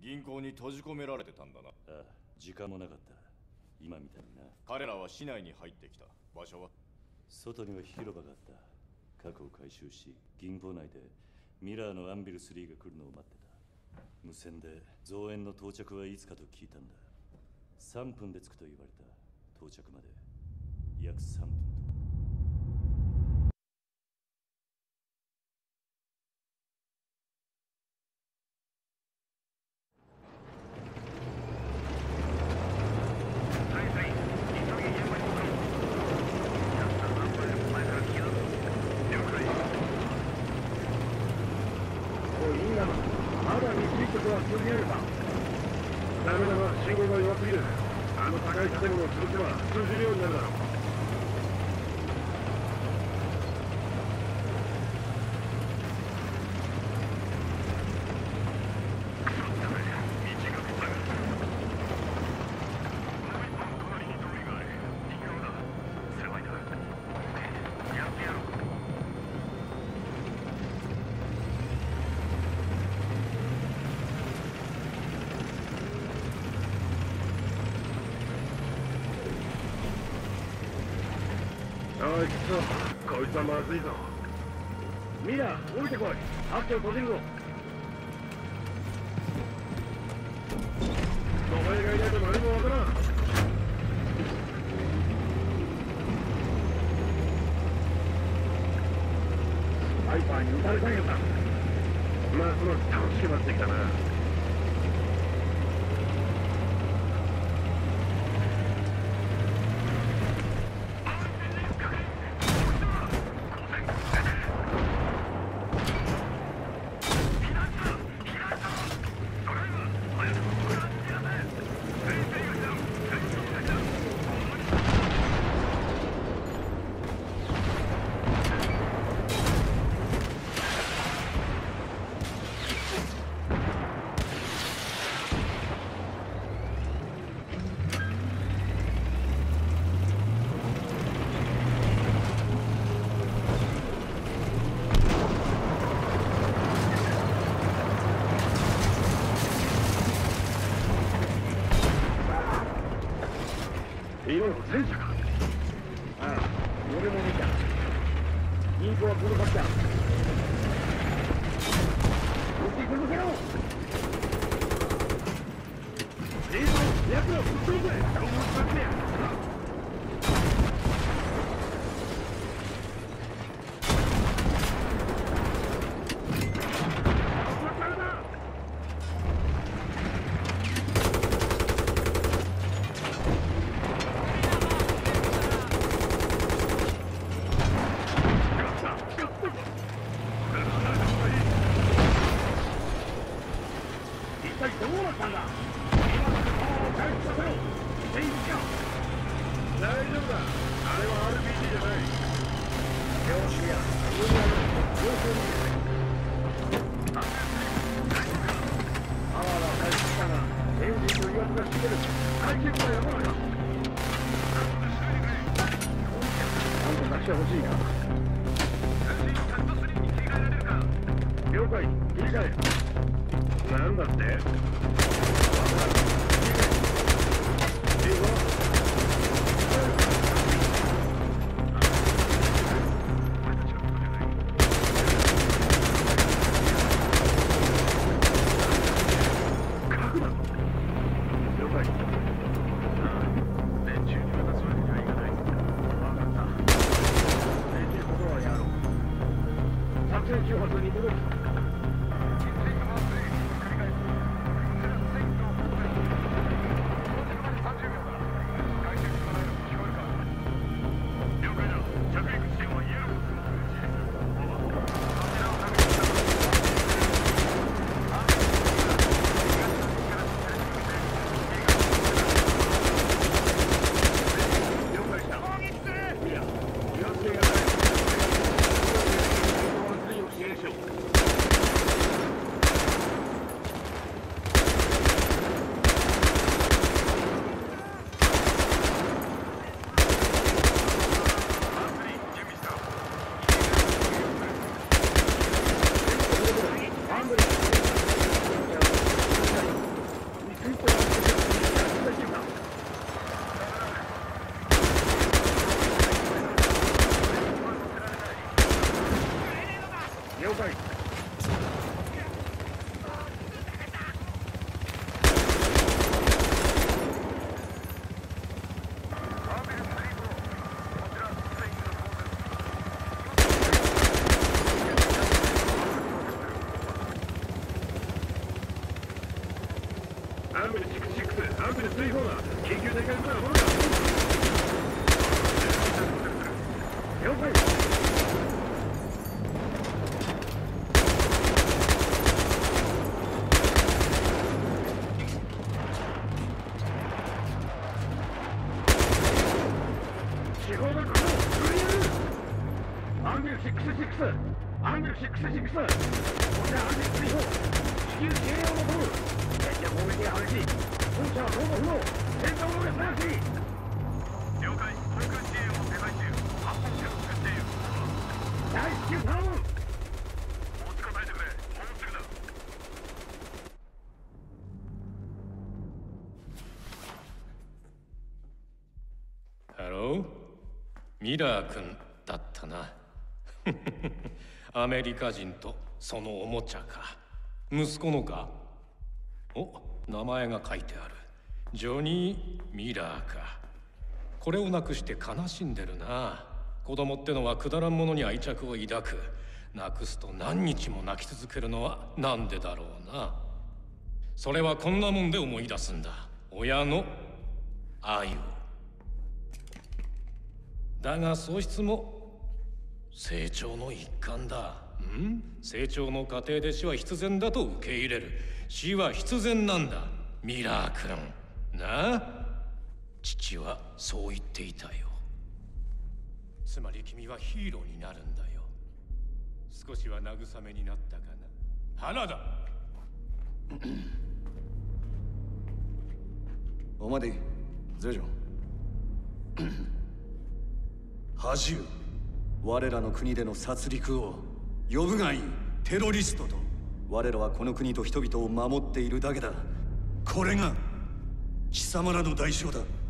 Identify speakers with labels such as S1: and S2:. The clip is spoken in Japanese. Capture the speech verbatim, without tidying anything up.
S1: 銀行に閉じ込められてたんだな。あ
S2: あ、時間もなかった。今みたいにな。
S1: 彼らは市内に入ってきた。場所は
S2: 外には広場があった。核を回収し、銀行内でミラーのアンビルスリーが来るのを待ってた。無線で増援の到着はいつかと聞いたんだ。さんぷんで着くと言われた。到着まで約さんぷんと。
S3: おい、きっとこいつはまずいぞ。ミラー、降りてこい。ハッチを閉じるぞ。お前がいないと何もわからん。ハイパーに撃たれたんやった。ますます楽しくなってきたな。今の戦車か。ああ、俺も見た。銀行はこの先だ。撃ち続けろ。いいぞ、役をぶっ飛ぶぜ。どうも使ってや。了解、切り替え。なんだって？いいぞ。核だ。了解。連中に渡すわけにはいかない。分かった。できることはやろう。作戦周波数に戻る。 アンベルろくじゅうろく、アンベルさんだ。緊急展開するな、ほら。了解。地方がこのクリア。アンベルろくじゅうろく、アンベルろくじゅうろく。こちらアンベルさんだ。地球経営を求む。戦車攻撃が激しい。本社は相互不能。戦闘能力なし。了解。航空支援を手配中。発砲機を作っている。大至急頼む。持ちこたえてくれ。保護するな。
S4: ハロー、ミラー君だったな。アメリカ人とそのおもちゃか。息子のか。お、名前が書いてある。ジョニー・ミラーか。これをなくして悲しんでるな。子供ってのはくだらんものに愛着を抱く。なくすと何日も泣き続けるのはなんでだろうな。それはこんなもんで思い出すんだ。親の愛を。だが喪失も成長の一環だ。ん？成長の過程で死は必然だと受け入れる。死は必然なんだ、ミラー君。なあ？父はそう言っていたよ。つまり君はヒーローになるんだよ。少しは慰めになったかな。花だ。
S5: オマディ、ゼジョン。恥よ。我らの国での殺戮を呼ぶがいい。テロリストと。我らはこの国と人々を守っているだけだ。これが貴様らの代償だ。